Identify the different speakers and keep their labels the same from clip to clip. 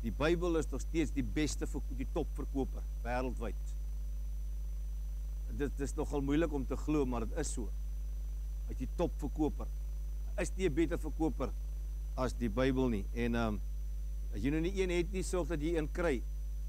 Speaker 1: Die Bybel is nog steeds die beste, die topverkoper, wêreldwyd. Dit is nogal moeilik om te glo, maar dit is so. As die topverkoper, is nie 'n beter verkoper as die Bybel nie. En as jy nou nie een het nie, sorg dat jy een kry.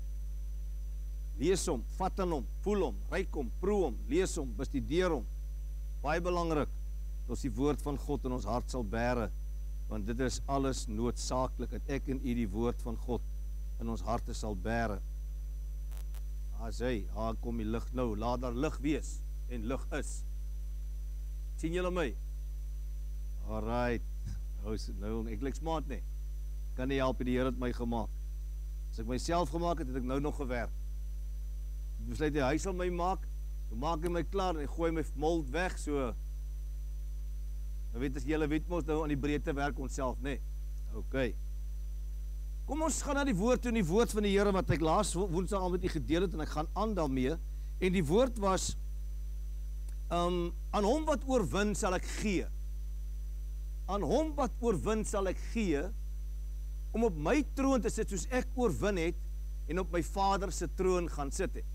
Speaker 1: Lees hom, vat aan hom, voel hom, ryk hom, proe hom, lees hom, bestudeer hom. Baie belangrik, dat ons die woord van God in ons hart sal bære, want dit is alles noodsaaklik, dat ek en u die woord van God in ons harte sal bære. As hy, kom die lig nou, laat daar lig wees, en lig is. Sien julle my? Alright, nou, ek lyk smaat nie, kan nie help, die Here het my gemaakt. As ek myself gemaakt het, het ek nou nog gewerk. Besluit hy sal my maak, dan maak hy my klaar, en hy gooi my mold weg, so, nou weet as jylle weet ons nou aan die breedte werk ons self, nee, ok. Kom ons gaan na die woord toe, die woord van die Here, wat ek laas woensdag al met u gedeel het, en ek gaan aan daarmee, en die woord was, aan hom wat oorwin sal ek gee, aan hom wat oorwin sal ek gee, om op my troon te sit, soos ek oorwin het, en op my Vader se troon gaan sit het.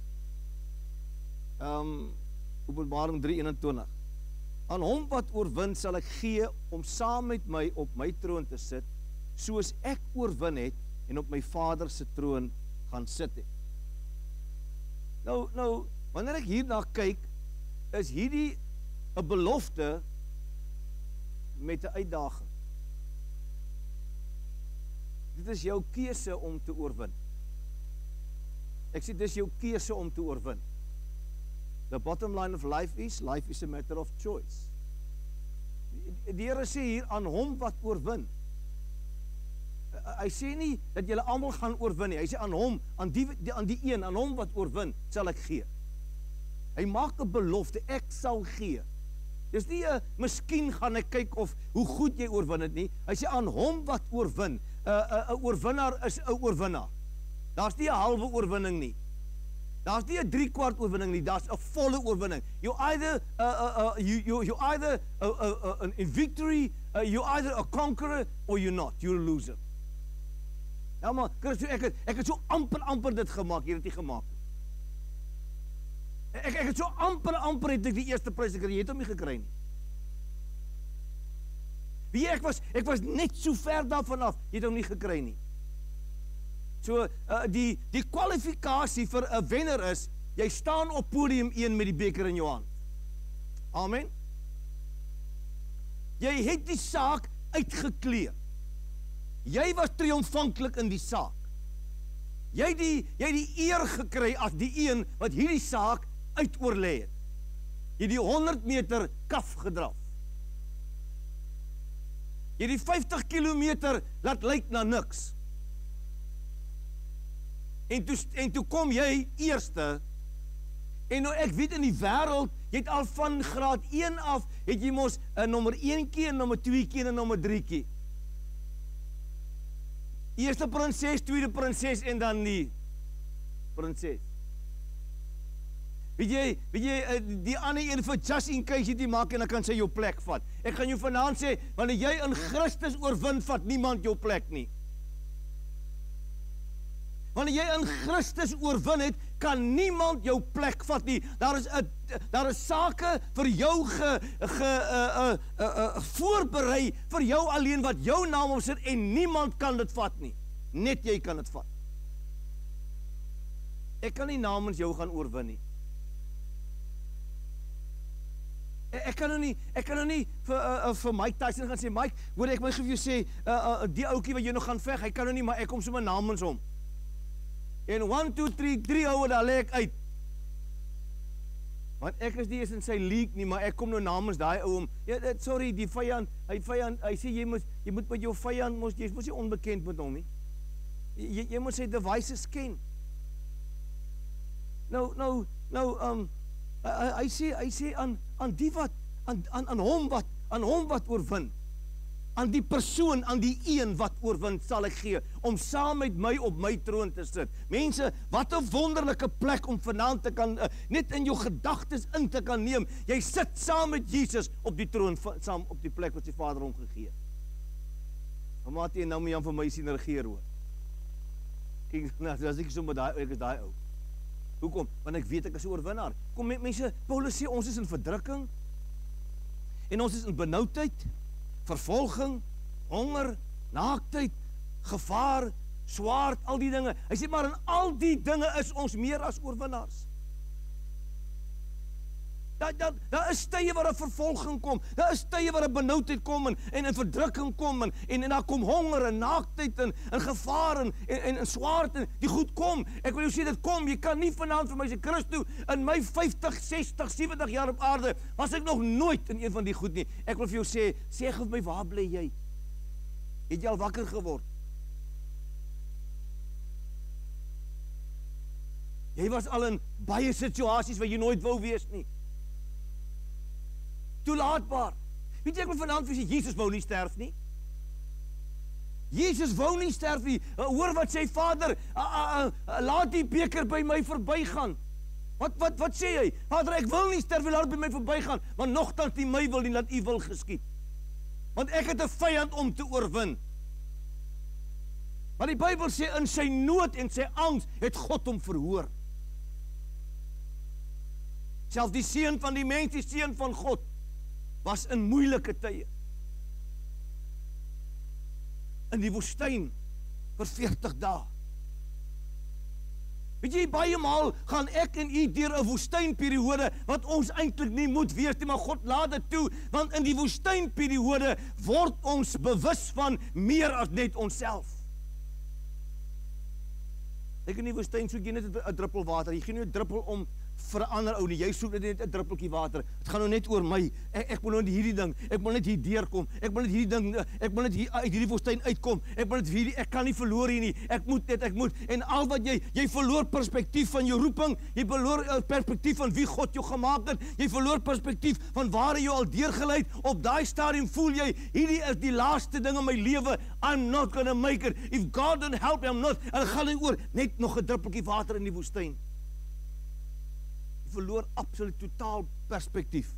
Speaker 1: Openbaring 3:21. Aan hom wat oorwin sal ek gee, om saam met my op my troon te sit, soos ek oorwin het, en op my Vader se troon gaan sit het. Nou, wanneer ek hierna kyk, is hierdie 'n belofte met 'n uitdaging. Dit is jou keuse om te oorwin. Ek sê, dis jou keuse om te oorwin. The bottom line of life is a matter of choice. Die Here sê hier, aan hom wat oorwin. Hy sê nie, dat julle almal gaan oorwin nie. Hy sê, aan hom, aan die een, aan hom wat oorwin, sal ek gee. Hy maak 'n belofte, ek sal gee. Dis nie 'n, miskien gaan ek kyk of, hoe goed jy oorwin het nie. Hy sê, aan hom wat oorwin. 'n oorwinnaar is 'n oorwinnaar. Daar's nie 'n halwe oorwinning nie. Daar's nie 'n 3/4 oorwinning nie, daar's 'n volle oorwinning. You either in victory, you either a conqueror or you're not, you're a loser. Ja maar, Christus, ek het so amper dit gemaak, jy het dit gemaak. Ek het so amper het ek die eerste prys gekry, jy het hom nie gekry nie. Wie ek was net so ver daarvan af, jy het hom nie gekry nie. So, die kwalifikasie vir 'n wenner is, jy staan op podium 1 met die beker in jou hand. Amen. Jy het die saak uitgekleer. Jy was triomfantlik in die saak. Jy het die eer gekry as die een wat hierdie saak uitoorlê het. Jy het die 100 meter kaf gedraf. Jy het die 50 kilometer laat lyk na niks. En toe kom jy eerste, en nou ek weet in die wêreld, jy het al van graad 1 af, het jy mos nommer 1 keer, nommer 2 keer en nommer 3 keer. Eerste prinses, tweede prinses en dan die prinses. Weet jy, die ander een vir just in case jy die maak en dan kan sy jou plek vat. Ek gaan jou vanaand sê, wanneer jy in Christus oorwin, vat niemand jou plek nie. Wanneer jy in Christus oorwin het, kan niemand jou plek vat nie. Daar is sake vir jou voorberei, vir jou alleen wat jou naam op sit, en niemand kan dit vat nie. Net jy kan dit vat. Ek kan nie namens jou gaan oorwin nie. Ek kan nou nie vir Mike Tyson gaan sê, Mike, hoor ek my vir jou sê, die oukie wat jy nog gaan veg, hy kan nou nie, maar ek kom sommer namens hom. En 1, 2, 3 hou, daar lê ek uit. Want ek is nie eens in sy league nie, maar ek kom nou namens daai ou om, sorry, die vyand, hy sê, jy moet met jou vyand, jy mos nie onbekend met hom nie. Jy moet sy devices ken. Hy sê aan die wat, aan hom wat oorwin, aan die persoon, aan die een wat oorwin, sal ek gee, om saam met my op my troon te sit. Mense, wat 'n wonderlike plek om vanaand te kan, net in jou gedagtes in te kan neem. Jy sit saam met Jesus op die troon, saam op die plek wat sy Vader hom gegee het. Omdat jy nou my vir my sien regeer hoor. Kyk, nou, as ek so met daai, ek is daai ou. Hoekom? Want ek weet ek is 'n oorwinnaar. Kom mense, Paulus sê ons is in verdrukking en ons is in benoudheid, vervolging, honger, naaktheid, gevaar, swaard, al die dinge. Hy sê maar in al die dinge is ons meer as oorwinnaars. Daar is tye waar 'n vervolging kom, daar is tye waar 'n benoudheid kom en 'n verdrukking kom en daar kom honger en naaktheid en gevaar en swaard en die goed kom. Ek wil jou sê dit kom, jy kan nie vanaand vir my sê Christo, in my 50, 60, 70 jaar op aarde was ek nog nooit in een van die goed nie. Ek wil vir jou sê gou vir my, waar bly jy? Het jy al wakker geword? Jy was al in baie situasies waar jy nooit wou wees nie. Toelaatbaar. Weet jy, ek wil vanaand vir sê, Jesus wou nie sterf nie. Jesus wou nie sterf nie. Hoor wat sê Vader, laat die beker by my verbygaan. Wat sê hy? Vader, ek wil nie sterf, laat dit by my verbygaan, want nogtans nie my wil nie, laat u wil geskied. Want ek het 'n vyand om te oorwin. Maar die Bybel sê, in sy nood en sy angs het God hom verhoor. Selfs die seun van die mens, die seun van God, was in moeilike tye. In die woestyn vir 40 dae. Weet jy, baie maal gaan ek en u deur 'n woestynperiode wat ons eintlik nie moet wees nie, maar God laat dit toe, want in die woestynperiode word ons bewus van meer as net onsself. Ek in die woestyn soek jy net 'n druppel water, jy gee nie 'n druppel om vir 'n ander ou nie, jy soek net 'n druppeltjie water. Dit gaan nou net oor my. Ek wil nou net hierdie ding, ek wil net hier deurkom. Ek wil net hierdie ding, ek wil net hier uit hierdie woestyn uitkom. Ek wil net hierdie, ek kan nie verloor hier nie. Ek moet. En al wat jy verloor perspektief van jou roeping, jy verloor perspektief van wie God jou gemaak het. Jy verloor perspektief van waar hy jou al deurgelei het. Op daai stadium voel jy, hierdie is die laaste ding in my lewe. I'm not gonna make it. If God don't help me, I'm not. En dit gaan nie oor net nog 'n druppeltjie water in die woestyn. Verloor absoluut totaal perspektief.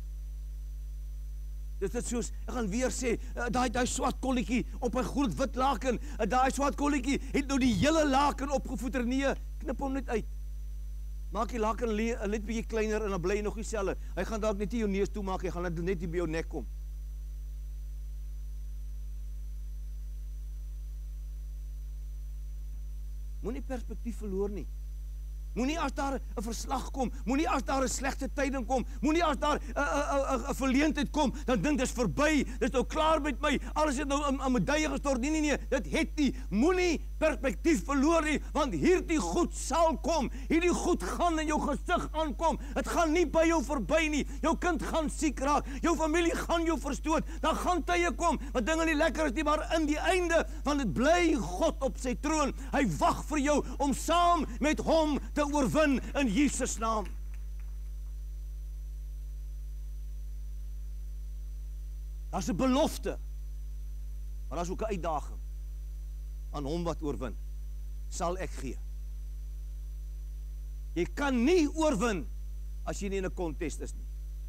Speaker 1: Dit is soos, ek gaan weer sê, daai swart kolletjie op 'n groot wit laken, daai swart kolletjie het nou die hele laken opgevoeter. Nee, knip hom net uit. Maak die laken net bietjie kleiner en dan bly hy nog dieselfde. Hy gaan dalk net nie jou neus toe maak, hy gaan net hier by jou nek kom. Moenie perspektief verloor nie. Moenie as daar 'n verslag kom, moenie as daar 'n slegte tyding kom, moenie as daar 'n verleentheid kom, dan dink dis verby, dis nou klaar met my, alles het nou aan medaille gestort. Nee, dit het nie. Moenie perspektief verloor nie, want hierdie goed sal kom. Hierdie goed gaan in jou gesig aankom. Dit gaan nie by jou verby nie. Jou kind gaan siek raak, jou familie gaan jou verstoot. Daar gaan tye kom wat dinge nie lekker is nie, maar in die einde van dit bly God op sy troon. Hy wag vir jou om saam met hom te oorwin in Jesus naam. Daar's 'n belofte, maar daar's ook 'n uitdaging. Aan hom wat oorwin, sal ek gee. Jy kan nie oorwin as jy nie in 'n kontest is nie.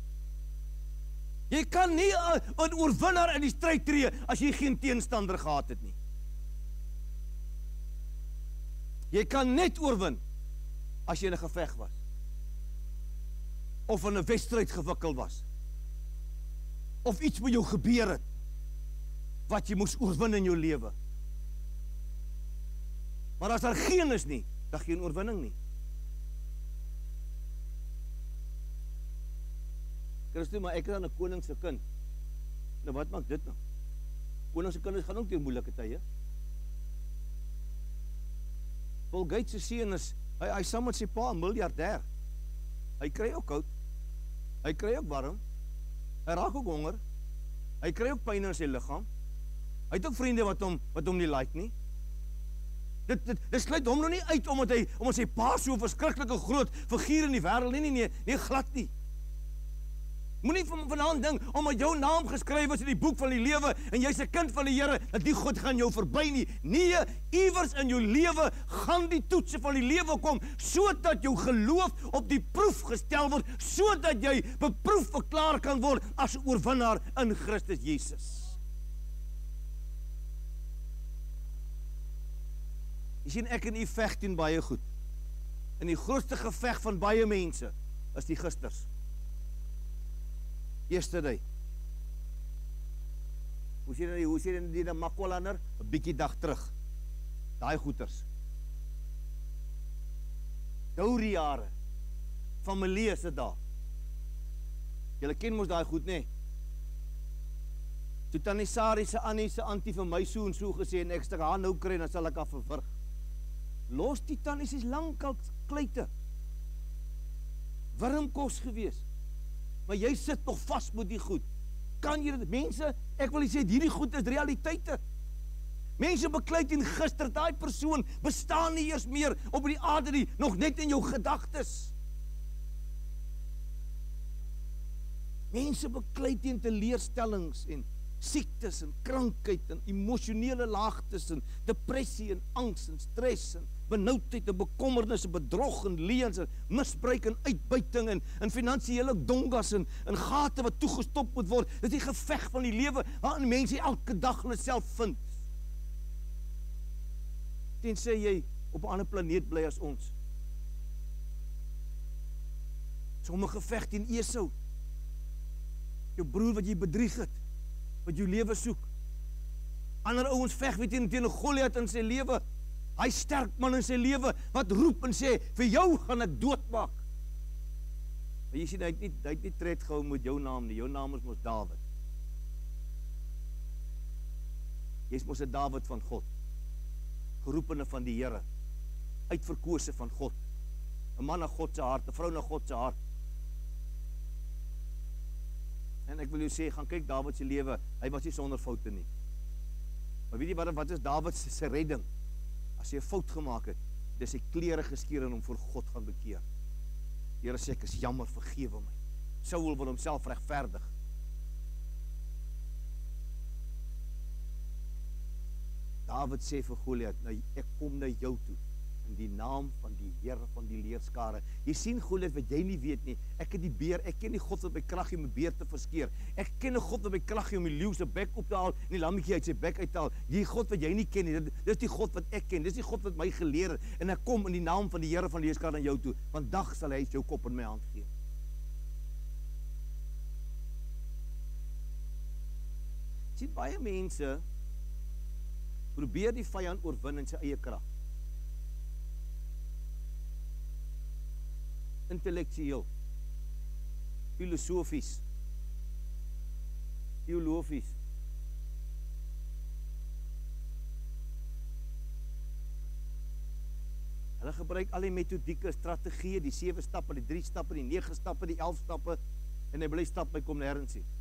Speaker 1: Jy kan nie 'n oorwinnaar in die stryd tree as jy geen teenstander gehad het nie. Jy kan net oorwin as jy in 'n geveg was, of in 'n wedstryd gewikkeld was, of iets met jou gebeur het, wat jy moes oorwin in jou lewe. Maar as daar geen is nie, dan geen oorwinning nie. Christus, maar ek is dan 'n koning se kind. Nou wat maak dit nou? Koning se kinders gaan ook deur moeilike tye. Bill Gates se seun is, hy saam met sy pa 'n miljardêr. Hy kry ook koud. Hy kry ook warm. Hy raak ook honger. Hy kry ook pyn in sy liggaam. Hy het ook vriende wat hom nie like nie. Dit sluit hom nou nie uit omdat sy pa so 'n verskriklike groot figuur in die wêreld nee, glad nie. Moenie vanaand dink omdat jou naam geskryf is in die boek van die lewe en jy's 'n kind van die Here dat die God gaan jou verby nie. Nee, iewers in jou lewe gaan die toetse van die lewe kom sodat jou geloof op die proef gestel word, sodat jy beproef verklaar kan word as 'n oorwinnaar in Christus Jesus. Jy sien, ek en u veg teen baie goed. En die grootste geveg van baie mense is die gisters. Yesterday. Hoe sê die Makwalander? 'n bietjie dag terug. Daai goeters. Dourijare. Familie is dit daar. Julle ken mos daai goed, nee. Toe Tannie Sari se Annie se antie vir my so en so gesê en ek stuk haar nou kry, dan sal ek haar verwrig. Los die tannies is lankal kleite. Wurmkos gewees. Maar jy sit nog vas met die goed. Kan jy dit? Mense, ek wil sê, hierdie goed is realiteite. Mense beklei teen gister, daai persoon bestaan nie eers meer op die aarde nie, nog net in jou gedagtes. Mense beklei teen teleurstellings en siektes en krankheid en emosionele laagtes en depressie en angs en stres en benoudheid en bekommernis en bedrog en leuns en misbruik en uitbuiting en finansiële dongas en gate wat toegestop moet word. Dit is die geveg van die lewe waarin mense elke dag hulle self vind. Tensy jy op 'n ander planeet bly as ons. Sommige veg teen Esau. Jou broer wat jy bedrieg het, wat jou lewe soek. Ander ouens veg weer teen 'n Goliat in sy lewe. Hy sterk man in sy lewe wat roep en sê, vir jou gaan ek doodmaak. Maar jy sien, hy het nie tred gehou met jou naam nie. Jou naam is mos Dawid. Jy is mos 'n Dawid van God. Geroepene van die Here. Uitverkose van God. 'n man na God se hart, 'n vrou na God se hart. En ek wil jou sê, gaan kyk Dawid se lewe, hy was nie sonder foute nie. Maar weet jy wat is Dawid se redding? As hy 'n fout gemaak het, dis sy klere geskeur en hom voor God gaan bekeer. Die Here sê, ek is jammer, vergewe my. Saul wil homself regverdig. Dawid sê vir Goliat, nou ek kom na jou toe, in die naam van die Here van die leerskare. Jy sien Goliat wat jy nie weet nie, ek het die beer, ek ken die God wat my krag gee om die beer te verskeer. Ek ken 'n God wat my krag gee om die leeu se bek op te haal en die lammetjie uit sy bek uit te haal. Die God wat jy nie ken nie, dis die God wat ek ken, dis die God wat my geleer het, en ek kom in die naam van die Here van die leerskare aan jou toe. Vandag sal hy jou kop in my hand gee. Sien, baie mense probeer die vyand oorwin in sy eie krag. Intellektueel, filosofies, teologies. Hulle gebruik al die metodieke, strategieë, die 7 stappe, die 3 stappe, die 9 stappe, die 11 stappe, en hy bly stap by kom nêrens nie.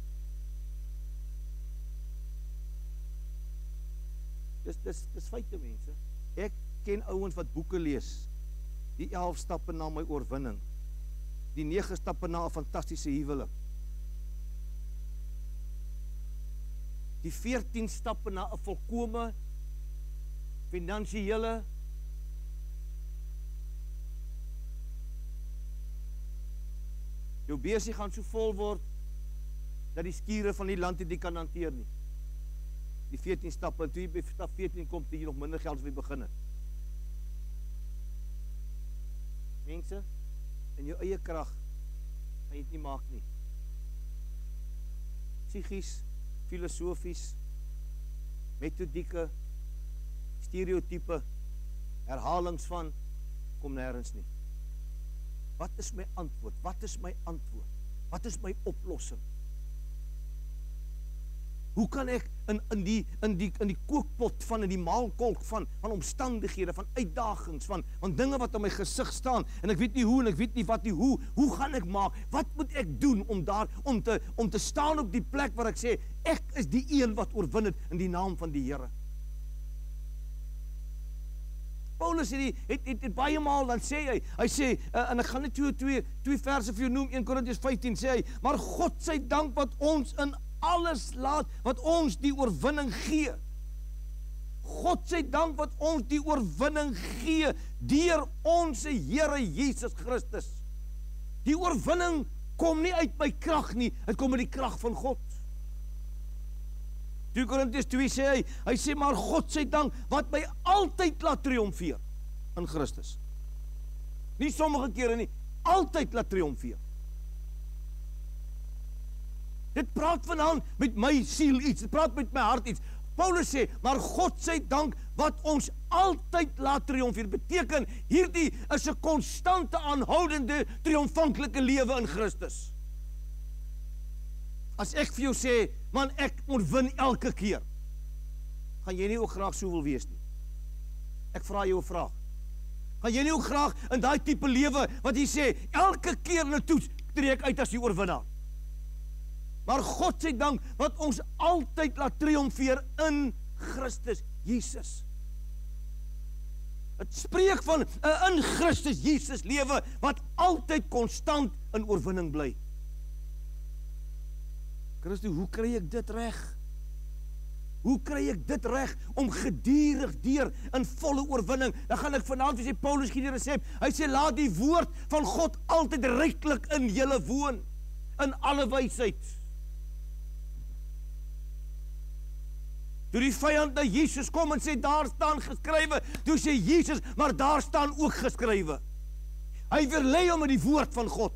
Speaker 1: Dis feite, mense. Ek ken ouens wat boeke lees. Die 11 stappe na my oorwinning. Die 9 stappe na 'n fantastiese huwelik. Die 14 stappe na 'n volkome finansiële jou besigheid gaan so vol word dat die skure van die land dit kan hanteer nie. Die 14 stappe, en toe jy by stap 14 kom, toe jy nog minder geld as jy begin het. Mense, in jou eie krag kan jy dit nie maak nie. Psigies, filosofies, metodieke, stereotype, herhalings van, kom nêrens nie. Wat is my antwoord? Wat is my antwoord? Wat is my oplossing? Hoe kan ek in die kookpot van, in die maalkolk van omstandighede, van uitdagings, van dinge wat op my gesig staan, en ek weet nie hoe, en ek weet nie wat nie, hoe gaan ek maak? Wat moet ek doen om te staan op die plek waar ek sê, ek is die een wat oorwin het in die naam van die Here? Paulus het baie maal, dan sê hy sê, en ek gaan net twee verse vir jou noem, 1 Korintiërs 15 sê hy, maar God sy dank wat ons in alles laat, wat ons die oorwinning gee. God sy dank wat ons die oorwinning gee, deur ons Here Jesus Christus. Die oorwinning kom nie uit my krag nie, het kom uit die krag van God. 2 Korintiërs 2 sê hy sê, maar God sy dank, wat my altyd laat triomfeer in Christus. Nie sommige kere nie, altyd laat triomfeer. Dit praat vanaand met my siel iets, dit praat met my hart iets. Paulus sê, maar God sy dank, wat ons altyd laat triomfeer. Beteken, hierdie is 'n konstante, aanhoudende, triomfanklike lewe in Christus. As ek vir jou sê, man, ek moet wen elke keer, gaan jy nie ook graag so wil wees nie. Ek vra jou 'n vraag. Gaan jy nie ook graag in daai tipe lewe, wat jy sê, elke keer in 'n toets, tree ek uit as die oorwinnaar. Maar God sy dank, wat ons altyd laat triomfeer in Christus Jesus. Het spreek van 'n in Christus Jesus lewe, wat altyd konstant in oorwinning bly. Christus, hoe kry ek dit reg? Hoe kry ek dit reg om gedurig deur in volle oorwinning? Dan gaan ek vanaand sê, Paulus gee die resep. Hy sê, laat die woord van God altyd ryklik in julle woon, in alle wysheid. Toe die vyand na Jesus kom en sê, daar staan geskrywe, toe sê Jesus, maar daar staan ook geskrywe. Hy weerlei hom met die woord van God.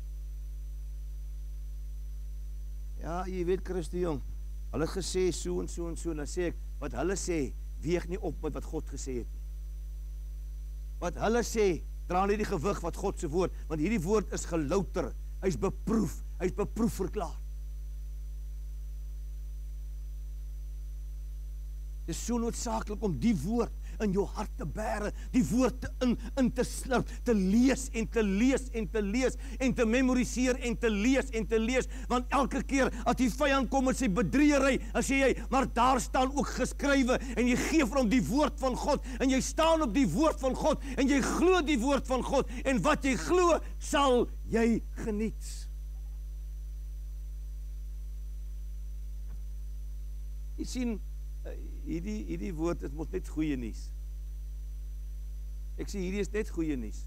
Speaker 1: Ja, jy weet, Christus jong, hulle het gesê so en so en so, en dan sê ek, wat hulle sê, weeg nie op met wat God gesê het nie. Wat hulle sê, dra nie die gewig wat God se woord, want hierdie woord is gelouter, hy's beproef verklaar. Dit is so noodsaaklik om die woord in jou hart te bære, die woord in te slurp, te lees en te lees en te lees en te memoriseer en te lees, want elke keer as die vyand kom met sy bedriegery, dan sê jy, maar daar staan ook geskrywe, en jy gee vir hom die woord van God, en jy staan op die woord van God, en jy glo die woord van God, en wat jy glo, sal jy geniet. Jy sien, hierdie woord, het moet net goeie nuus. Ek sê, hierdie is net goeie nuus.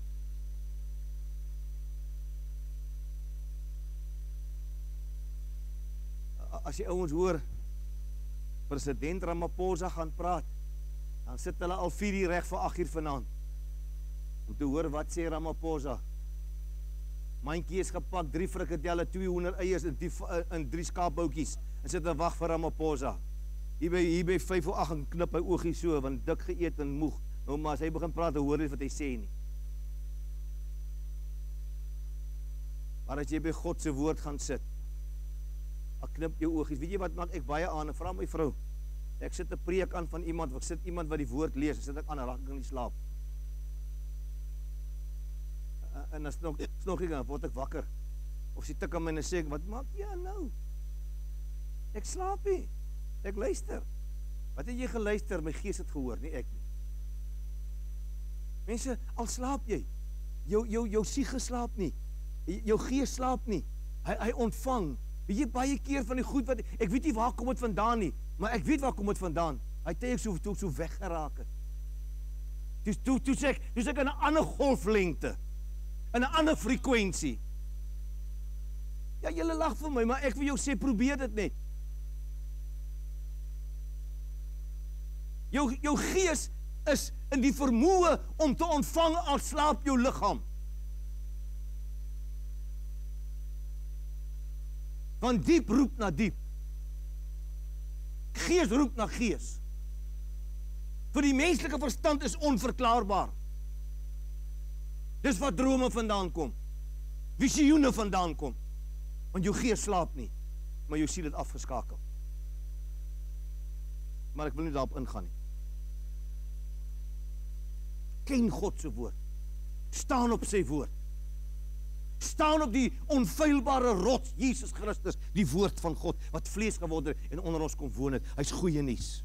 Speaker 1: As jy ouens hoor, president Ramaphosa gaan praat, dan sit hulle al 4 uur reg vir 8 uur vanaand, om te hoor wat sê Ramaphosa. Mandjie is gepak, 3 frikadelle, 200 eiers in 3 skaapboutjies, en sit en wag vir Ramaphosa. Hier by 5 of 8 en knip hy oogie so, want dik geëet en moeg. Nou, maar as hy begin praat, dan hoor nie wat hy sê nie. Maar as jy by God se woord gaan sit, dan knip jou oogies. Weet jy wat maak ek baie aan? En vra my vrou, ek sit 'n preek aan van iemand, ek sit iemand wat die woord lees, en sit ek aan, en raak ek in die slaap. En dan snog ek aan, word ek wakker. Of sy tik aan my en sê ek, wat maak jy nou? Ek slaap nie. Ek luister. Wat het jy geluister? My gees het gehoor, nie ek nie. Mense, al slaap jy, jou siege slaap nie, jou gees slaap nie, hy ontvang. Weet jy, baie keer van die goed wat, ek weet nie waar kom het vandaan nie, maar ek weet waar kom het vandaan. Hy het ek so weggeraak het. Toe sê ek in 'n ander golflengte, in 'n ander frekwensie. Ja, julle lag vir my, maar ek wil jou sê, probeer dit net. Jou gees is in die vermoë om te ontvang al slaap jou liggaam. Want diep roep na diep. Gees roep na gees. Vir die menslike verstand is onverklaarbaar. Dis wat drome vandaan kom. Visioene vandaan kom. Want jou gees slaap nie, maar jou siel het afgeskakel. Maar ek wil nie daarop ingaan nie. Ken God se woord. Staan op sy woord. Staan op die onfeilbare rots, Jesus Christus, die woord van God, wat vlees geword het en onder ons kom woon het. Hy's goeie nuus.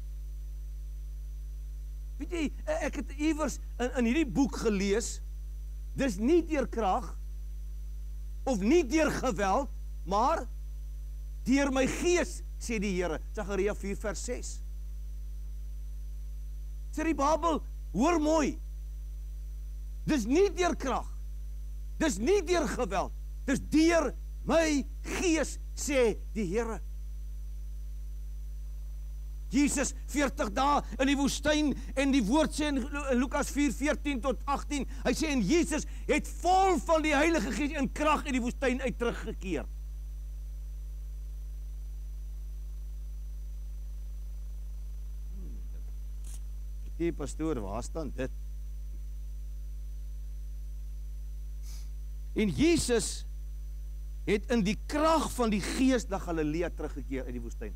Speaker 1: Weet jy, ek het iewers in hierdie boek gelees, dis nie deur krag, of nie deur geweld, maar deur my gees, sê die Here, Sagaria 4 vers 6. Sê die Bybel, hoor mooi, dis nie deur krag, dis nie deur geweld, dis deur my gees, sê die Here. Jesus 40 dae in die woestyn en die woord sê in Lukas 4:14 tot 18, hy sê en Jesus het vol van die Heilige Gees en krag in die woestyn uit teruggekeer. Die pastoor, waar staan dit? En Jesus het in die krag van die Gees na Galilea teruggekeer uit die woestyn.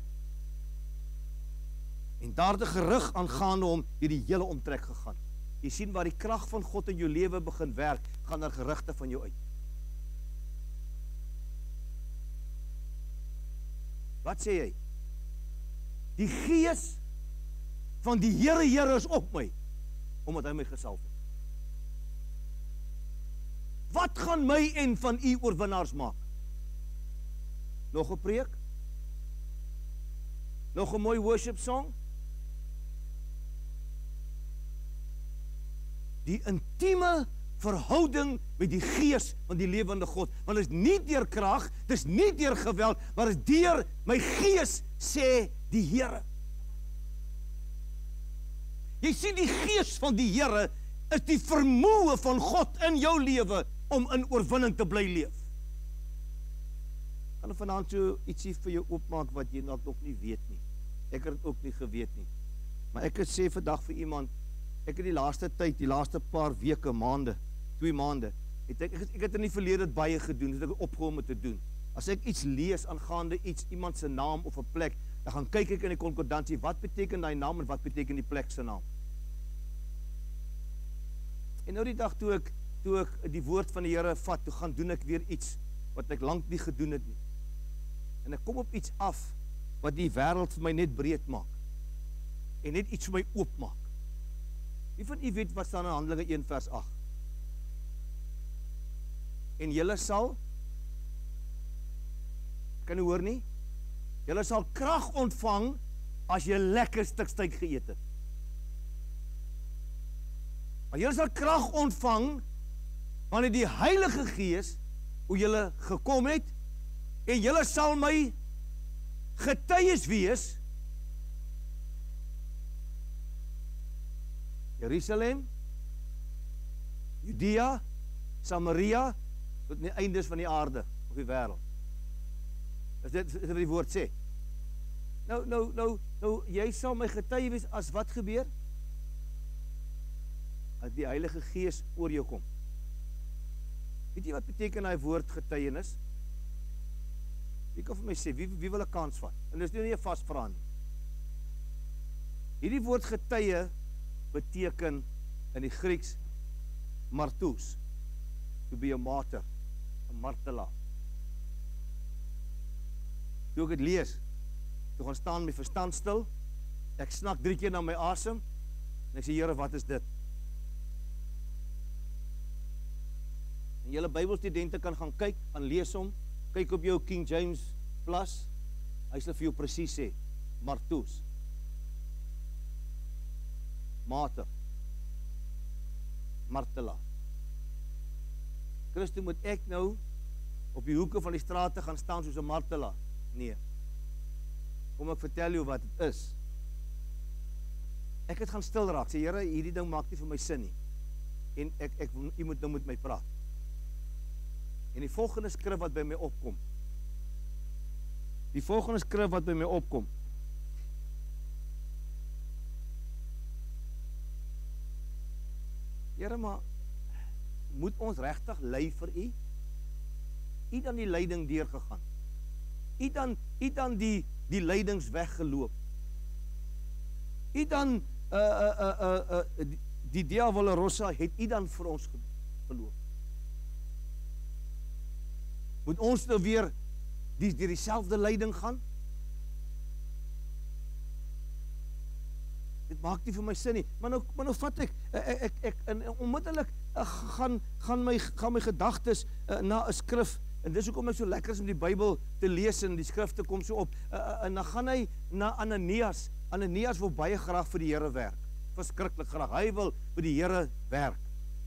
Speaker 1: En daar het 'n gerug aangaande hom die hele omtrek gegaan. Jy sien waar die krag van God in jou lewe begin werk, gaan daar gerugte van jou uit. Wat sê jy? Die Gees van die Here is op my, omdat hy my gesalf het. Wat gaan my en van u oorwinnaars maak? Nog 'n preek? Nog 'n mooi worship song? Die intieme verhouding met die Gees van die lewende God. Want dit is nie deur krag, dit is nie deur geweld, maar dit is deur my Gees, sê die Here. Jy sien, die Gees van die Here is die vermoë van God in jou lewe om in oorwinning te bly leef. Kan vanaand so ietsie vir jou oopmaak wat jy nog nie weet nie. Ek het dit ook nie geweet nie. Maar ek het sê vandag vir iemand, ek het die laaste tyd, die laaste paar weke, maande, 2 maande, ek het in die verlede baie gedoen, het ek opgehou om te doen. As ek iets lees aangaande iets, iemand se naam of 'n plek, dan gaan kyk ek in die konkordansie, wat beteken daai naam en wat beteken die plek se naam. En nou die dag toe ek die woord van die Here vat, toe gaan doen ek weer iets wat ek lank nie gedoen het nie. En ek kom op iets af wat die wêreld vir my net breed maak en net iets vir my oop maak. Wie van u weet wat staan in Handelinge 1 vers 8? En julle sal, kan u hoor nie? Julle sal krag ontvang as jy lekker stuk steak geëet het. Maar julle sal krag ontvang wanneer die Heilige Gees hoe julle gekom het en julle sal my getuies wees Jerusalem, Judea, Samaria, tot die eindes van die aarde, of die wêreld. Is dit wat die woord sê? Nou, jy sal my getuie wees as wat gebeur? As die Heilige Gees oor jou kom. Weet jy wat beteken daai woord getuienis? Wie kan vir my sê, wie wil 'n kans vat? En dis nie 'n vasvra nie. Hierdie woord getuie beteken in die Grieks martus, to be a martyr, 'n martelaar. Toe ek dit lees, toe gaan staan my verstand stil, ek snak 3 keer na my asem, en ek sê, Here, wat is dit? En julle Bybelstudente kan gaan kyk, gaan lees hom, kyk op jou King James Plus, hy sal vir jou presies sê, martus, martyr, martelaar. Christus, moet ek nou op die hoeke van die strate gaan staan soos 'n martelaar? Nee. Kom ek vertel jou wat het is. Ek het gaan stil raak, sê Here, hierdie ding maak nie vir my sin nie. En u moet nou met my praat. En die volgende skrif wat by my opkom. Here, maar moet ons regtig ly vir u? U dan die lyding deurgegaan. U dan die lydings weggeloop. U dan die diavolo rossa het u dan vir ons geloop. Moet ons nou weer deur dieselfde lyding gaan? Dit maak nie vir my sin nie. Maar nou vat ek onmiddellik gaan my gedagtes na 'n skrif. En dis hoekom ek so lekker is om die Bybel te lees en die skrifte kom so op. En dan gaan hy na Ananias. Ananias wil baie graag vir die Here werk. Verskriklik graag. Hy wil vir die Here werk.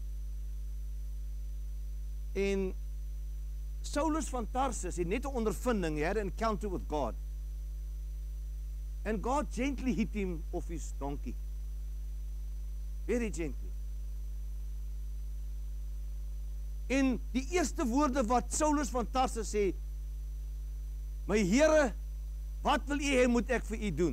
Speaker 1: En Saulus van Tarsus het net 'n ondervinding, he had an encounter with God. And God gently hit him off his donkey. Very gently. En die eerste woorde wat Saulus van Tarsus sê, my Here, wat wil u hê moet ek vir u doen?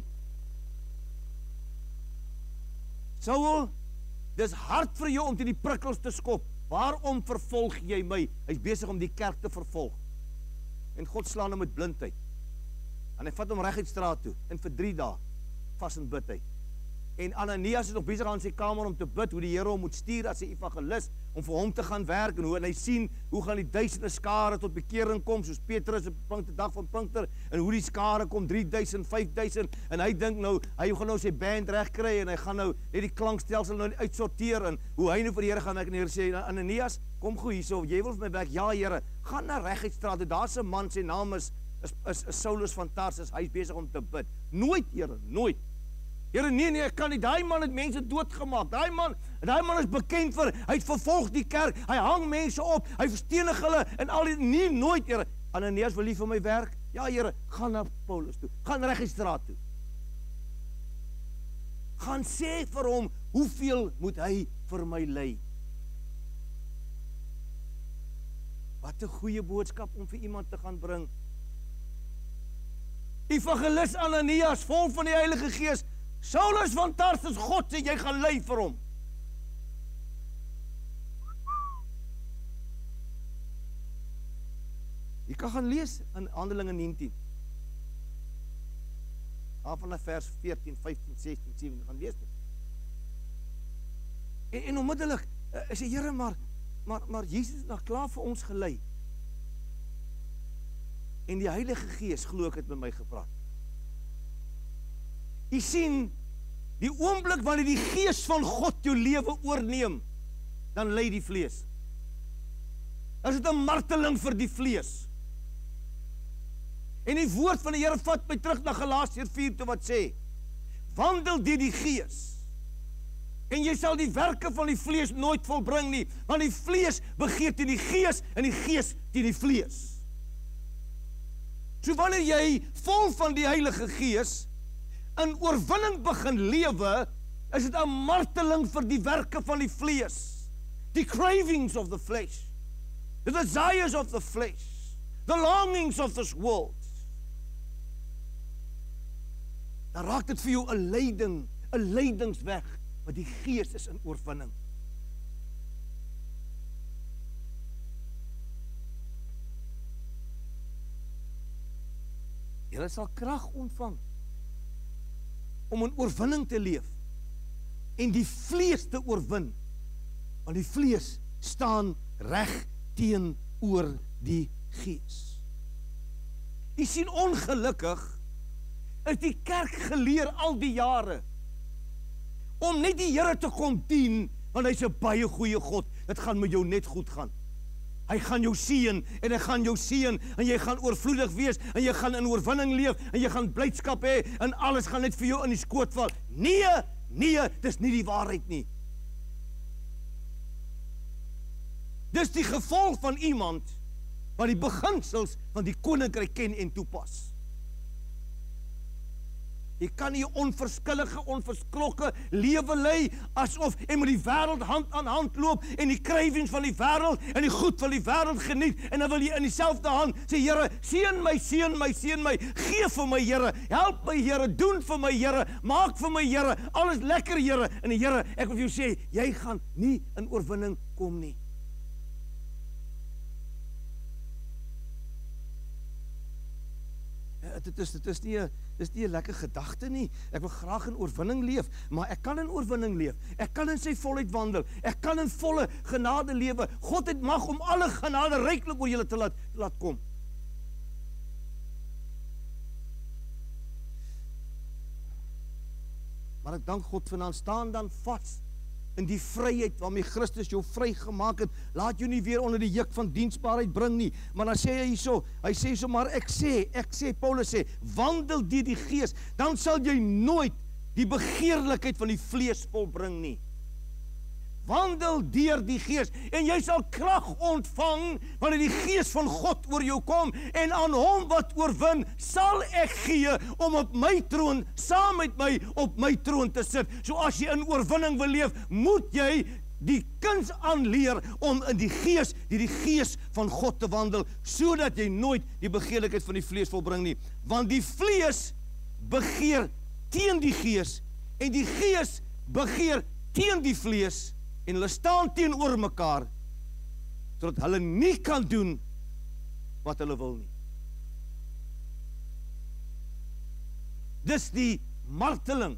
Speaker 1: Saul, dis hard vir jou om teen die prikkels te skop. Waarom vervolg jy my? Hy's besig om die kerk te vervolg. En God slaan hom met blindheid. En hy vat hom reguit straat toe. En vir 3 dae vas en bid hy. En Ananias is nog besig aan sy kamer om te bid, hoe die Here hom moet stuur as 'n evangelis, om vir hom te gaan werk, en hoe hy sien, hoe gaan die duisende skare tot bekering kom, soos Petrus op die dag van Pinkster, en hoe die skare kom, 3000, 5000, en hy dink nou, hy gaan nou sy band reg kry, en hy gaan nou net die klankstelsel nou uitsorteer, en hoe hy nou vir die Here gaan, en die Here sê, Ananias, kom goed hierso, jy wil vir my werk, ja Here, gaan na Reguitstraat, daar's 'n man, sy naam is Saulus van Tarsus, hy is besig om te bid. Nooit, Here, nooit. Here, nee, ek kan nie, daai man het mense doodgemaak, daai man is bekend vir, hy het vervolg die kerk, hy hang mense op, hy verstenig hulle, en al die, nie, nooit, Here, Ananias, wil jy vir my werk? Ja, Here, gaan na Paulus toe, gaan Reguitstraat toe. Gaan sê vir hom, hoeveel moet hy vir my lei? Wat 'n goeie boodskap om vir iemand te gaan bring. Evangelis Ananias, vol van die Heilige Gees, Saulus van Tarsus, God sê, jy gaan lei vir hom. Jy kan gaan lees in Handelinge 19. Vanaf vers 14, 15, 16, 17, gaan lees dit. En onmiddellik, sê, Here, maar Jesus het nou klaar vir ons gelei. En die Heilige Gees, glo ek, het met my gepraat. Jy sien, die oomblik wanneer die Gees van God jou lewe oorneem, dan lei die vlees. Dan is dit 'n marteling vir die vlees. En die woord van die Here vat my terug na Galasiërs 4 toe wat sê, wandel deur die Gees, en jy sal die werke van die vlees nooit volbring nie, want die vlees begeer teen die Gees, en die Gees teen die vlees. So wanneer jy vol van die Heilige Gees in oorwinning begin lewe, is dit 'n marteling vir die werke van die vlees. The cravings of the flesh, the desires of the flesh, the longings of this world. Dan raak dit vir jou 'n leiding, 'n leidingsweg, want die Gees is in oorwinning. Jy sal krag ontvang om in oorwinning te leef en die vlees te oorwin, want die vlees staan reg teenoor die Gees. Jy sien, ongelukkig is die kerk geleer al die jare om net die Here te kom dien, want hy's 'n baie goeie God, dit gaan met jou net goed gaan. Hy gaan jou seën, en hy gaan jou seën, en jy gaan oorvloedig wees, en jy gaan in oorwinning leef, en jy gaan blydskap hê, en alles gaan net vir jou in die skoot val. Nee, dis nie die waarheid nie. Dis die gevolg van iemand wat die beginsels van die koninkryk ken en toepas. Jy kan nie 'n onverskillige, onverskrokke lewe lei, asof jy met die wêreld hand aan hand loop, en die cravings van die wêreld, en die goed van die wêreld geniet, en dan wil jy in dieselfde hand sê, Here, seën my, seën my, seën my, gee vir my, Here, help my, Here, doen vir my, Here, maak vir my, Here, alles lekker, Here, en die Here, ek wil vir jou sê, jy gaan nie in oorwinning kom nie. Dit is nie 'n lekker gedagte nie. Ek wil graag in oorwinning leef, maar ek kan in oorwinning leef. Ek kan in sy volheid wandel. Ek kan in volle genade lewe. God het mag om alle genade ryklik oor julle te laat kom. Maar ek dank God vanaand, staan dan vas in die vryheid waarmee Christus jou vrygemaak het. Laat jou nie weer onder die juk van diensbaarheid bring nie. Maar dan sê hy hierso, hy sê so, maar ek sê, Paulus sê, wandel deur die Gees, dan sal jy nooit die begeerlikheid van die vlees volbring nie. wandel deur die Gees en jy sal krag ontvang wanneer die Gees van God oor jou kom en aan hom wat oorwin sal ek gee om op my troon saam met my op my troon te sit. So as jy in oorwinning wil leef, moet jy die kuns aanleer om in die Gees van God te wandel, sodat jy nooit die begeerlikheid van die vlees volbring nie. Want die vlees begeer teen die Gees en die Gees begeer teen die vlees en hulle staan teenoor mekaar sodat hulle nie kan doen wat hulle wil nie. Dis die marteling.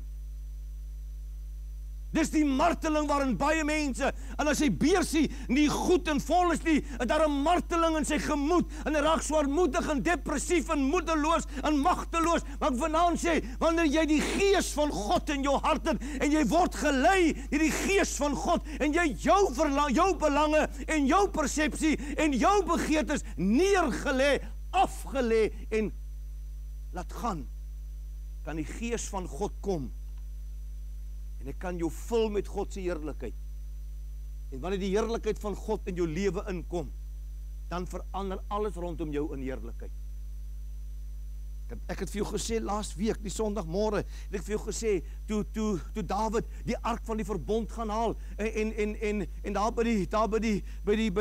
Speaker 1: Dis die marteling waarin baie mense, en as hy beursie nie goed en vol is nie, het daar 'n marteling in sy gemoed, en hy raak swaarmoedig en depressief en moedeloos en magteloos. Maar ek vanaand sê, wanneer jy die Gees van God in jou hart het, en jy word gelei deur die Gees van God, en jy jou belange en jou persepsie en jou begeertes neergelê, afgelê en laat gaan, kan die Gees van God kom en ek kan jou vul met God se heerlikheid. En wanneer die heerlikheid van God in jou lewe inkom, dan verander alles rondom jou in heerlikheid. Ek het vir jou gesê laas week, die Sondagmôre, het ek vir jou gesê, toe Dawid die ark van die verbond gaan haal, en daar by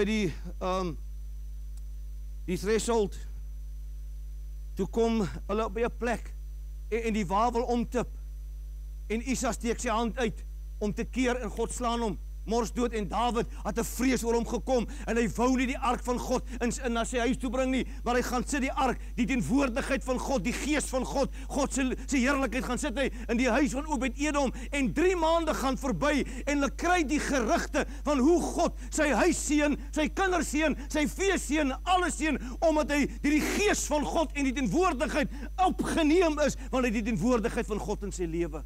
Speaker 1: die threshold, toe kom hulle by 'n plek, en die wawel omtip, en Isa steek sy hand uit om te keer en God slaan hom mors dood en Dawid het 'n vrees oor hom gekom en hy wou nie die ark van God na sy huis toe bring nie, maar hy gaan sit die ark, die teenwoordigheid van God, die Gees van God, God se heerlikheid gaan sit hy in die huis van Obed-Edom en 3 maande gaan verby en hulle kry die gerugte van hoe God sy huis seën, sy kinders seën, sy vee seën, alles seën omdat hy die Gees van God en die teenwoordigheid opgeneem is, want hy die teenwoordigheid van God in sy lewe.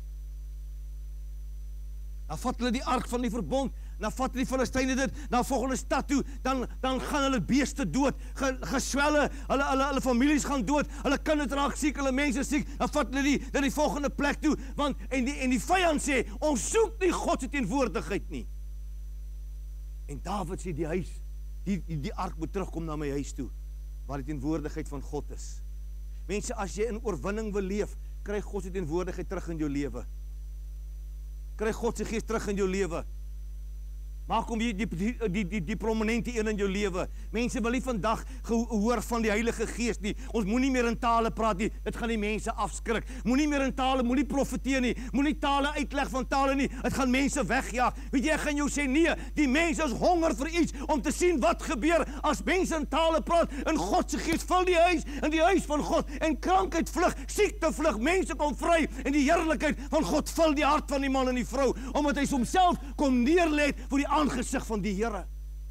Speaker 1: Dan vat hulle die ark van die verbond, dan vat die Filistyne dit, na volgende stad toe, dan gaan hulle beeste dood, geswelle, hulle families gaan dood, hulle kinders raak siek, hulle mense siek, dan vat hulle die na die volgende plek toe, want, en die vyand sê, ons soek nie God se teenwoordigheid nie. En Dawid sê, die huis, die ark moet terugkom na my huis toe, waar die teenwoordigheid van God is. Mense, as jy in oorwinning wil leef, kry God se teenwoordigheid terug in jou lewe. Kry God se Gees terug in jou lewe. Maak hom die prominente een in jou lewe. Mense wil nie vandag gehoor van die Heilige Gees nie. Ons moenie meer in tale praat nie. Dit gaan die mense afskrik. Moenie meer in tale, moenie profeteer nie. Moenie tale uitleg van tale nie. Dit gaan mense wegjaag. Weet jy, ek gaan jou sê nee, die mense is honger vir iets om te sien wat gebeur as mense in tale praat en God se Gees vul die huis in die huis van God en krankheid vlug, siekte vlug, mense kom vry en die heerlikheid van God vul die hart van die man en die vrou omdat hy homself kom neerlê voor die aangesig van die Here.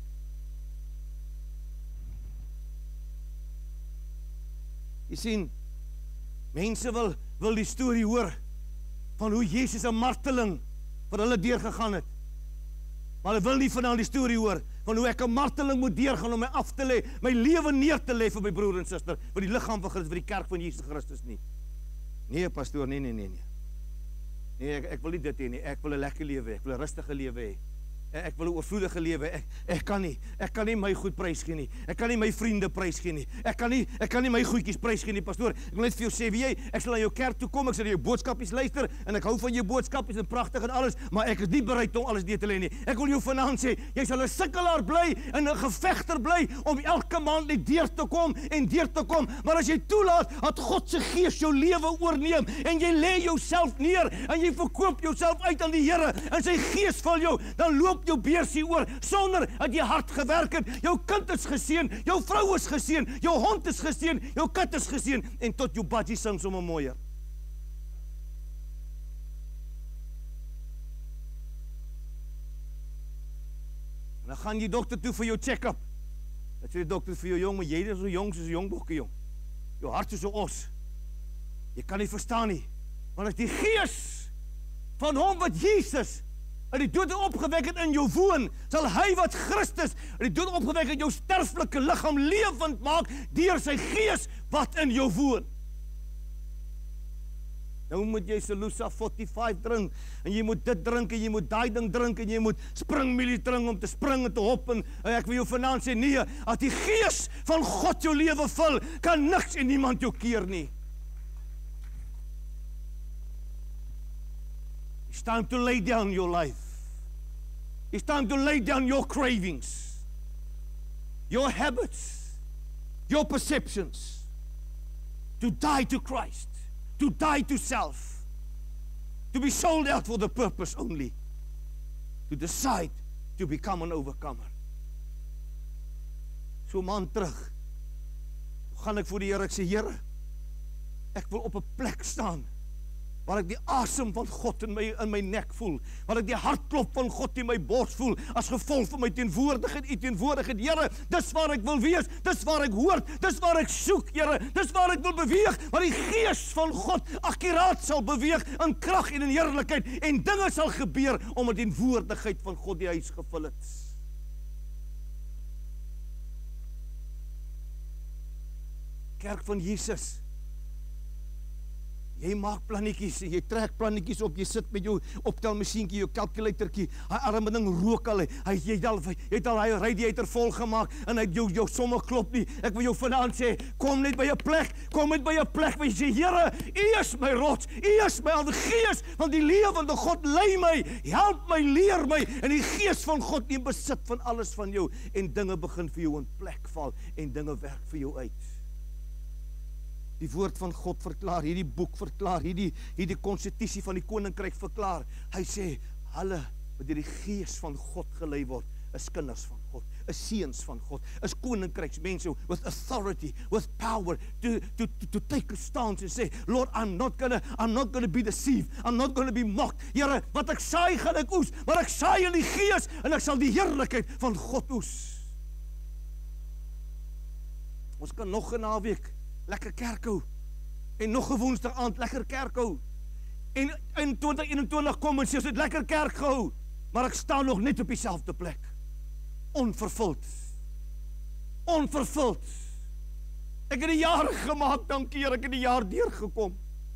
Speaker 1: Jy sien, mense wil die storie hoor van hoe Jesus 'n marteling vir hulle deurgegaan het. Maar hulle wil nie vanaand die storie hoor van hoe ek 'n marteling moet deurgaan om my af te lê, my lewe neer te lê vir my broer en suster, vir die liggaam van Christus, vir die kerk van Jesus Christus nie. Nee, pastoor, nee. Nee, ek wil nie dit hê nie. Ek wil 'n lekker lewe hê, ek wil 'n rustige lewe hê. Ek wil 'n oorvloedige lewe. Ek kan nie my goed prys gee nie. Ek kan nie my vriende prys gee nie. Ek kan nie my goedjies prys gee nie, pastoor. Ek wil net vir jou sê, wie jy, ek sal na jou kerk toe kom, ek sal jou boodskapies luister en ek hou van jou boodskapies en pragtig en alles, maar ek is nie bereid om alles deur te lê nie. Ek wil jou vanaand sê, jy sal 'n sukkelaar bly en 'n gevegter bly om elke maand net deur te kom, maar as jy toelaat dat God se Gees jou lewe oorneem en jy lê jouself neer en jy verkoop jouself uit aan die Here en sy Gees vul jou, dan loop jou beursie oor, sonder dat jy hard gewerk het, jou kind is geseën, jou vrou is geseën, jou hond is geseën, jou kat is geseën, en tot jou badjie sing sommer mooier. En dan gaan jy dokter toe vir jou check-up, dat sê die dokter vir jou, jong, maar jy is so jong soos 'n jong bokke, jong. Jou hart is so os. Jy kan nie verstaan nie, want as die Gees van hom wat Jesus en die dood opgewek het in jou woon, sal hy wat Christus en die dood opgewek het jou sterflike liggaam lewend maak deur sy Gees wat in jou woon. Nou moet jy Salusa 45 drink, en jy moet dit drink, en jy moet daai ding drink, en jy moet springmielie drink om te spring en te hop, en ek wil jou vanaand sê, nee, as die gees van God jou lewe vul, kan niks en niemand jou keer nie. It's time to lay down your life. It's time to lay down your cravings, your habits, your perceptions, to die to Christ, to die to self, to be sold out for the purpose only, to decide to become an overcomer. So maand terug, gaan ek voor die Here, ek sê, Here, ek wil op 'n plek staan, waar ek die asem van God in my nek voel, waar ek die hartklop van God in my bors voel, as gevolg van my teenwoordigheid, u teenwoordigheid, Here, dis waar ek wil wees, dis waar ek hoort, dis waar ek soek, Here, dis waar ek wil beweeg, waar die gees van God akkuraat sal beweeg, in krag en in heerlikheid, en dinge sal gebeur, omdat die teenwoordigheid van God die huis gevul het. Kerk van Jesus, jy maak plannetjies, jy trek plannetjies op, jy sit met jou optelmasjienkie, jou calculatorkie, hy arme ding rook al, jy het al hy radiator vol gemaak, en hy het jou somme klop nie. Ek wil jou vanaand sê, kom net by 'n plek, waar jy sê, Here, U is my rots, U is my Gees van die lewende God, lei my, help my, leer my, en die Gees van God neem besit van alles van jou, en dinge begin vir jou in plek val, en dinge werk vir jou uit. Die woord van God verklaar, hierdie boek verklaar, hierdie konstitusie van die koninkryk verklaar. Hy sê, hulle wat deur die Gees van God gelei word, is kinders van God, is seuns van God, is koninkryksmense with authority, with power, to take a stance and say, Lord, I'm not gonna be deceived, I'm not gonna be mocked. Here, wat ek saai, gaan ek oes, maar ek saai in die Gees, en ek sal die heerlikheid van God oes. Ons kan nog 'n naweek lekker kerk hou, en nog 'n woensdag aand lekker kerk hou, en in 2021 kom en sê, ons het lekker kerk gehou, maar ek staan nog net op dieselfde plek, onvervuld, ek het die jare gemaak, dankie Here, ek het die jaar deurgekom,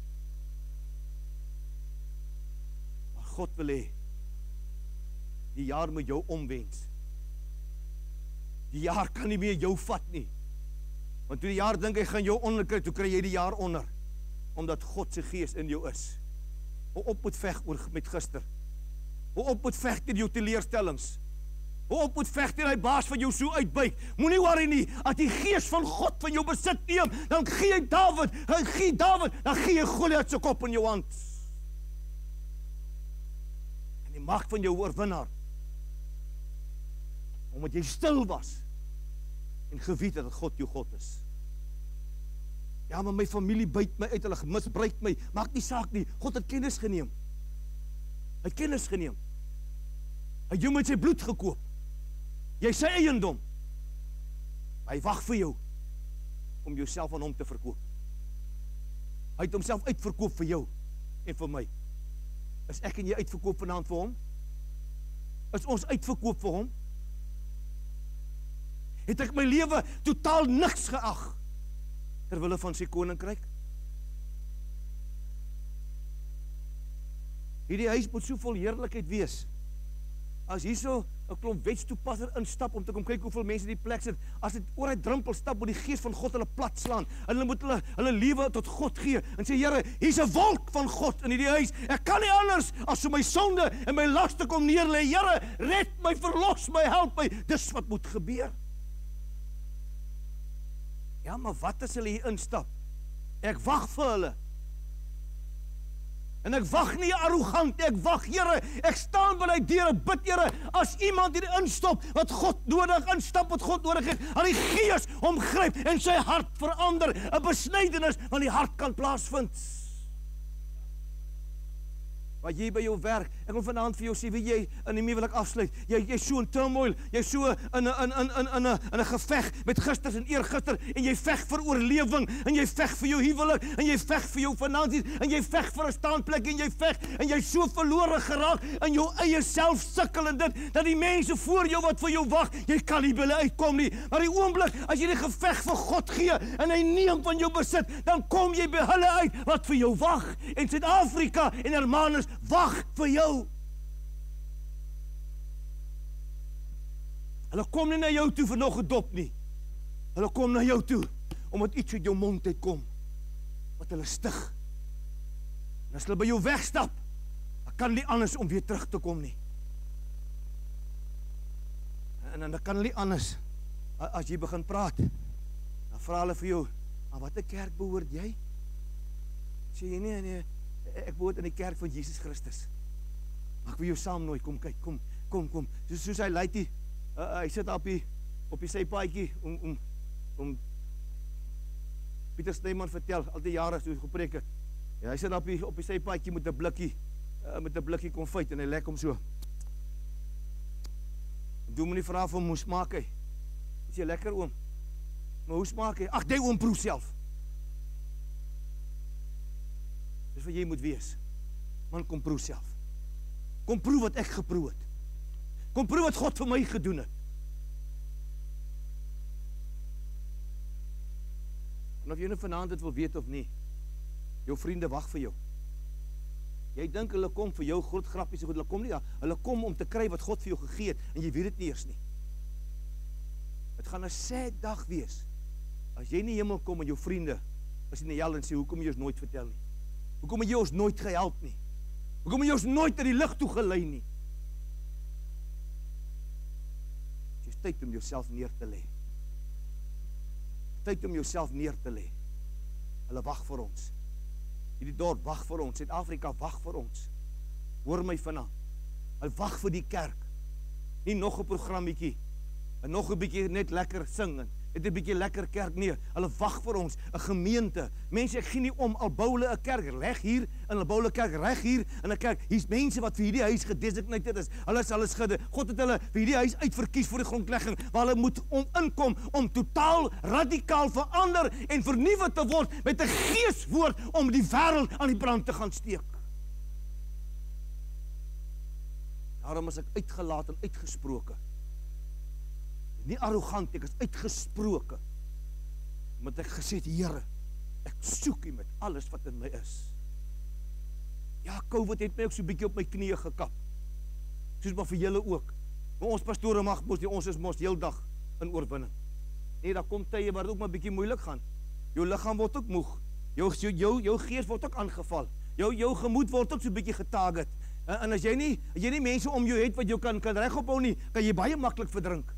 Speaker 1: maar God wil hê, die jaar moet jou omwens, die jaar kan nie meer jou vat nie, want toe die jaar dink hy gaan jou onderkry, toe kry jy die jaar onder, omdat God se Gees in jou is. Hoe op moet veg met gister, hoe op moet veg teen jou teleurstellings, hoe op moet veg teen die baas van jou so uitbuit, moenie worry nie, as die Gees van God van jou besit neem, dan gee David, dan gee jy Goliat se kop in jou hand, en die maak van jou oorwinnaar, omdat jy stil was, en geweet het dat God jou God is. Ja, maar my familie byt my uit, hulle misbruik my, maak nie saak nie, God het kennis geneem. Hy het kennis geneem. Hy het jou met sy bloed gekoop. Jy is sy eiendom. Hy wag vir jou, om jouself aan hom te verkoop. Hy het homself uitverkoop vir jou, en vir my. Is ek en jy uitverkoop vanaand vir hom? Is ons uitverkoop vir hom? Het ek my lewe totaal niks geag terwille van sy koninkryk? Hierdie huis moet so vol heerlikheid wees. As hier so 'n klomp wetstoepasser instap om te kom kyk hoeveel mense in die plek sit, as dit oor hy drempel stap, moet die Gees van God hulle plat slaan, en hulle moet hulle lewe tot God gee, en sê, Here, hier's 'n wolk van God in hierdie huis, ek kan nie anders as om my sonde en my laste kom neerlê, Here, red my, verlos my, help my, dis wat moet gebeur. Ja, maar wat as hulle hier instap? Ek wag vir hulle. En ek wag nie arrogant, ek wag, Here, ek staan by die deure, bid, Here, as iemand hier instap, wat God nodig, instap wat God nodig het, aan die Gees omgryp, en sy hart verander, 'n besnydenis van die hart kan plaasvind. waar jy by jou werk, ek wil vanaand vir jou sê, weet jy, en hiermee wil ek afsluit, jy so in turmoil, jy so in 'n geveg met gisters en eergister, en jy veg vir oorlewing, en jy veg vir jou huwelik, en jy veg vir jou finansies, en jy veg vir 'n staanplek, en jy veg, en jy so verlore geraak, in jou eie self sukkel in dit, dat die mense voor jou wat vir jou wag, jy kan nie by hulle uitkom nie, maar die oomblik, as jy die geveg vir God gee, en hy neem van jou besit, dan kom jy by hulle uit, wat vir jou wag, en Suid-Afrika en Hermanus, wag vir jou. Hulle kom nie na jou toe vir nog 'n dop nie. Hulle kom na jou toe, omdat iets uit jou mond uitkom, wat hulle stig. En as hulle by jou wegstap, dan kan nie anders om weer terug te kom nie. En dan kan hulle nie anders, as jy begin praat, dan vra hulle vir jou, aan watter kerk behoort jy? Sê jy nee, ek behoort in die kerk van Jesus Christus. Maar ek wil jou saam nooi, kom kyk, kom. Soos hy luitie, hy sit op die sypaadjie, om Pieter Snyman vertel, al die jare so gepreek het. Ja, hy sit op die sypaadjie met 'n blikkie konfyt, en hy lek hom so. Doe my nie vra vir hom, hoe smaak hy? Is jy lekker, oom? Maar hoe smaak hy? Ag, die oom proef self. Dis wat jy moet wees. Man, kom proef self. Kom proef wat ek geproef het. Kom proef wat God vir my gedoen het. En of jy nou vanaand dit wil weet of nie, jou vriende wag vir jou. Jy dink hulle kom vir jou groot grappies, hulle kom nie daar. Hulle kom om te kry wat God vir jou gegee het, en jy weet dit nie eers nie. Het gaan 'n sad dag wees, as jy in die hemel kom en jou vriende is in die hel en sê, hoekom jy ons nooit vertel nie? Hoekom het jy ons nooit gehelp nie? Hoekom het jy ons nooit in die lig toe gelei nie? Het is tyd om jouself neer te lê. Tyd om jouself neer te lê. Hulle wag vir ons. Hierdie dorp wag vir ons. Suid-Afrika wag vir ons. Hoor my vanaand. Hulle wag vir die kerk. Nie nog 'n programmetjie, en nog 'n bietjie net lekker sing, en net 'n bietjie lekker kerk, nee. Hulle wag vir ons, 'n gemeente. Mense, ek gee nie om, al bou hulle 'n kerk reg hier, en hulle bou hulle kerk reg hier, en 'n kerk, hier's mense wat vir hierdie huis gedesigneerd is. Hulle is God het hulle vir hierdie huis uitverkies vir die grondlegging, waar hulle moet inkom, om totaal, radikaal verander, en vernuwe te word, met 'n geeswoord, om die wêreld aan die brand te gaan steek. Daarom is ek uitgelaat en uitgesproke. Nie arrogant, ek is uitgesproke. Omdat ek gesê het, Here, ek soek U met alles wat in my is. Ja, COVID het my ook so bietjie op my knieë gekap. Soos maar vir julle ook. Maar ons pastore mag mos nie, ons is mos heeldag in oorwinning. Nee, daar kom tye waar dit ook maar bietjie moeilik gaan. Jou liggaam word ook moeg. Jou gees word ook aangeval. Jou gemoed word ook so bietjie getarget. En as jy nie mense om jou het wat jou kan regop hou nie, kan jy baie maklik verdrink.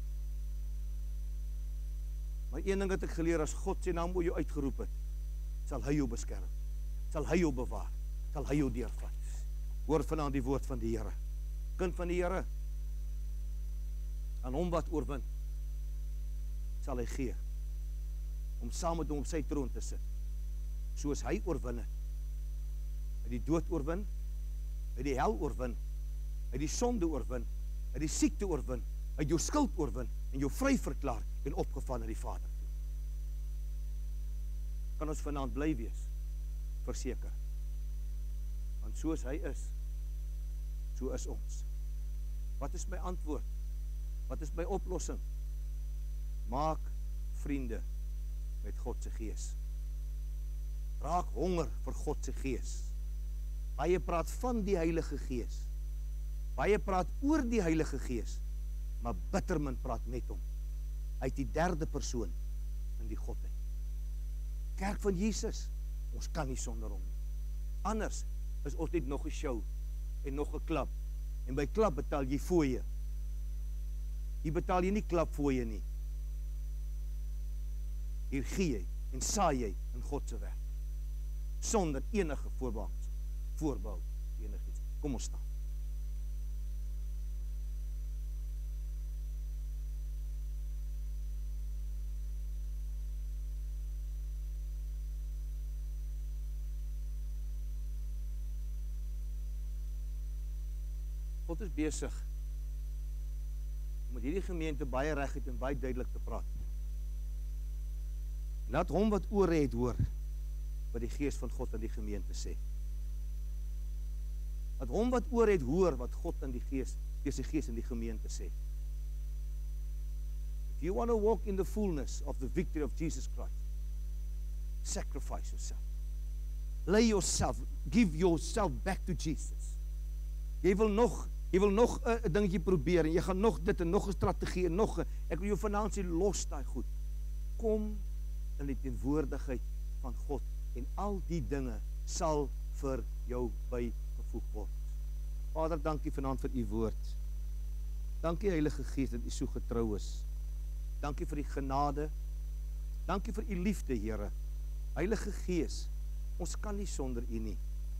Speaker 1: Maar een ding het ek geleer, as God sy naam oor jou uitgeroep het, sal hy jou beskerm, sal hy jou bewaar, sal hy jou deurvat. Hoor vanaand die woord van die Here. Kind van die Here, aan hom wat oorwin, sal hy gee, om saam met hom op sy troon te sit, soos hy oorwin het. Hy die dood oorwin, hy die hel oorwin, hy die sonde oorwin, hy die siekte oorwin, hy jou skuld oorwin, en jou vry verklaar, en opgevan na die Vader toe. Kan ons vanaand bly wees, verseker. Want soos hy is, so is ons. Wat is my antwoord? Wat is my oplossing? Maak vriende met God se gees. Raak honger vir God se gees. Baie praat van die Heilige Gees. Baie praat oor die Heilige Gees, maar bitter min praat met hom. Hy is die derde persoon in die Godheid. Kerk van Jesus, ons kan nie sonder hom nie. Anders is ons net nog 'n show en nog 'n klub. En by klub betaal jy fooie. Hier betaal jy nie klapfooie nie. Hier gee jy en saai jy in God se werk. Sonder enige voorbehou, enigiets. Kom ons staan. God is besig om met hierdie gemeente baie reguit en baie duidelik te praat. Laat hom wat oor het hoor, wat die Gees van God aan die gemeente sê. Laat hom wat oor het hoor, wat God aan die Gees, deur sy Gees in die gemeente sê. If you want to walk in the fullness of the victory of Jesus Christ, sacrifice yourself. Lay yourself, give yourself back to Jesus. Jy wil nog 'n dingetje probeer, en jy gaan nog dit, en nog 'n strategie, en nog 'n, ek wil jou vanaand sê, los daai goed. Kom in die teenwoordigheid van God, en al die dinge sal vir jou bygevoeg word. Vader, dankie vanaand vir u woord. Dankie Heilige Gees dat u so getrou is. Dankie vir die genade. Dankie vir u liefde, Here. Heilige Gees, ons kan nie sonder u nie.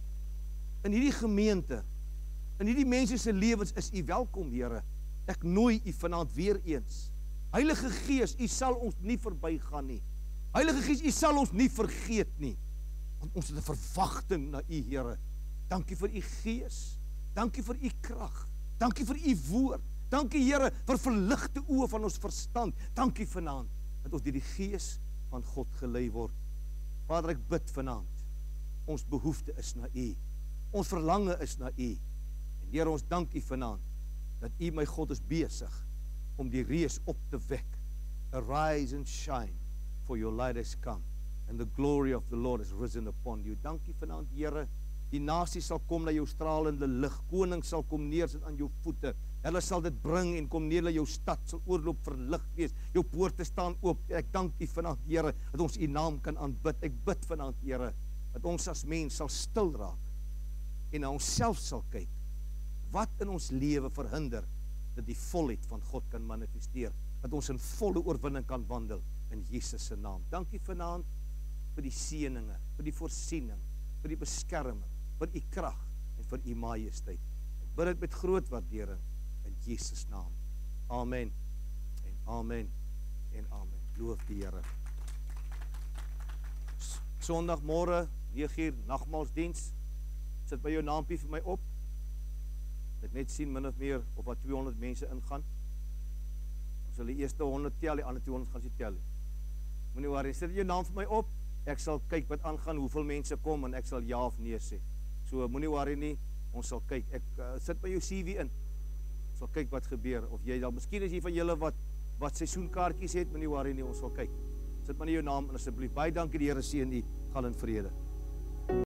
Speaker 1: In hierdie gemeente, in hierdie mense se lewens is u welkom, Here. Ek nooi u vanaand weer eens. Heilige Gees, u sal ons nie verbygaan nie. Heilige Gees, u sal ons nie vergeet nie. Want ons het 'n verwagting na u, Here. Dankie vir u Gees. Dankie vir u krag. Dankie vir u woord. Dankie, Here, vir verligte oë van ons verstand. Dankie vanaand dat ons deur die Gees van God gelei word. Vader, ek bid vanaand. Ons behoefte is na u. Ons verlange is na u. En Here, ons dank u vanaand dat u, my God, is besig om die reus op te wek. Arise and shine, for your light has come, and the glory of the Lord has risen upon you. Dankie vanaand, Here. Die nasie sal kom na jou stralende lig. Koning sal kom neersit aan jou voete. Hulle sal dit bring en kom neer na jou stad, sal oorloop verlig wees. Jou poorte staan oop. Ek dank u vanaand, Here, dat ons u naam kan aanbid. Ek bid vanaand, Here, dat ons as mens sal stil raak en na onsself sal kyk. Wat in ons lewe verhinder dat die volheid van God kan manifesteer, dat ons in volle oorwinning kan wandel in Jesus se naam. Dankie vanaand vir die seëninge, vir die voorsiening, vir die beskerming, vir u krag en vir u majesteit. Ek bid dit met groot waardering in Jesus naam. Amen. En amen. En amen. Loof die Here. Sondagmôre 9:00 nagmaalsdiens. Sit by jou naampie vir my op. Ek net sien min of meer of wat 200 mense ingaan. Ons sal die eerste 100 tel, die ander 200 gaan sy tel. Moenie worry, sit jou naam vir my op. Ek sal kyk wat aangaan, hoeveel mense kom, en ek sal ja of nee sê. So moenie worry nie, ons sal kyk. Ek sit by jou CV in. Ons sal kyk wat gebeur, of jy dan, miskien is jy van julle wat seisoenkaartjies het, moenie worry nie, ons sal kyk. Sit maar nie jou naam in asseblief. Baie dankie, die Here seën u, gaan in vrede.